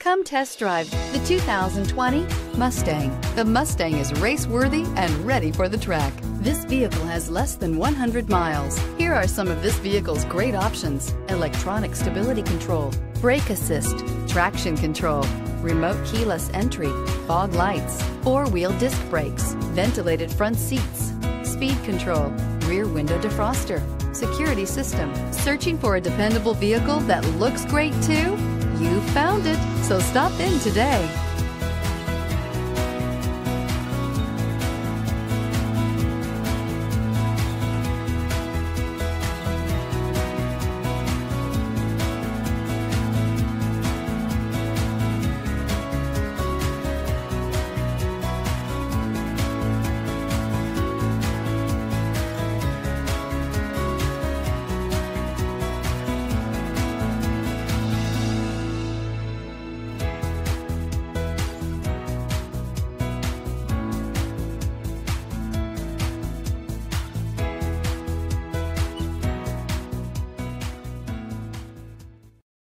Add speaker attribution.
Speaker 1: Come test drive the 2020 Mustang. The Mustang is race-worthy and ready for the track. This vehicle has less than 100 miles. Here are some of this vehicle's great options: electronic stability control, brake assist, traction control, remote keyless entry, fog lights, four-wheel disc brakes, ventilated front seats, speed control, rear window defroster, security system. Searching for a dependable vehicle that looks great too? You found it, so stop in today.